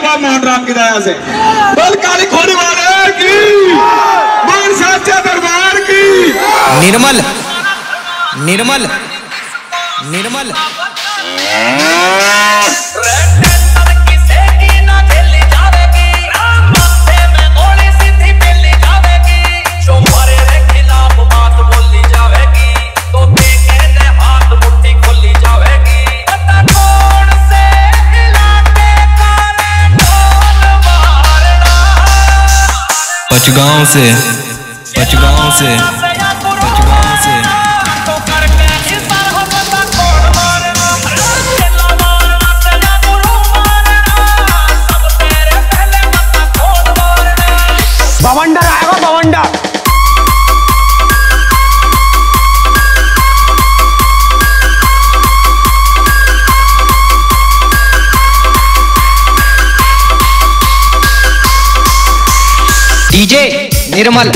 बाबा मोहनराम की दया से। बोल काली खोने वाले की, बोल सच्चे दरबार की। निर्मल निर्मल निर्मल पचगांव से पचगांव से पचगांव से बवंडर आएगा बवंडर। डीजे निर्मल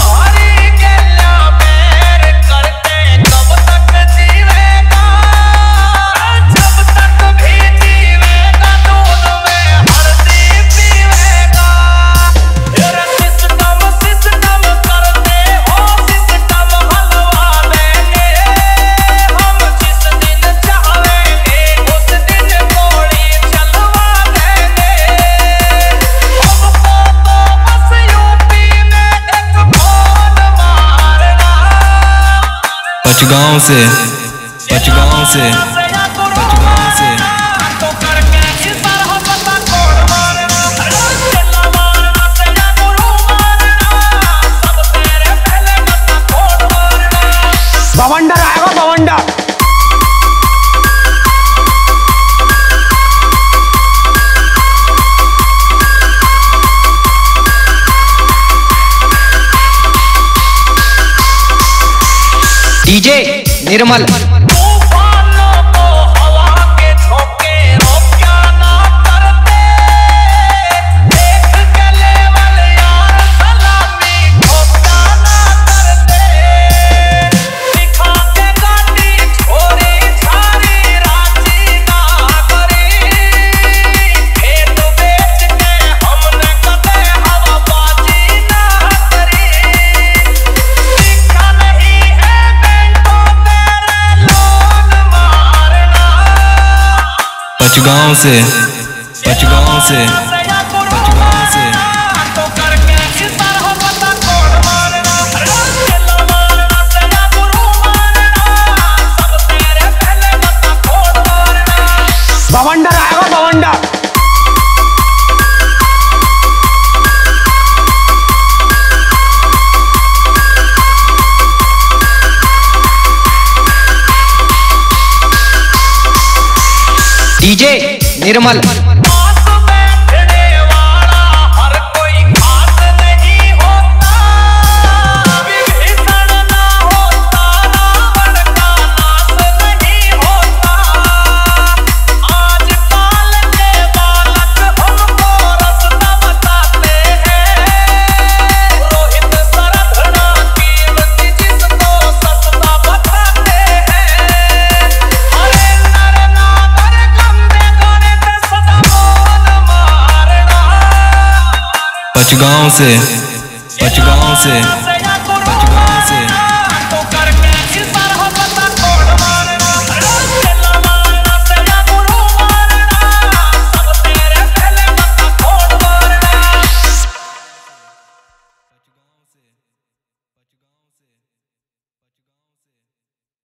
पचगांव से पचगांव से पचगांव से बवंडर आएगा बवंडर। डीजे निर्मल पचगांव से पचगांव से पचगांव से बवंडर आएगा बवंडर। डीजे निर्मल पचगांव से पचगांव से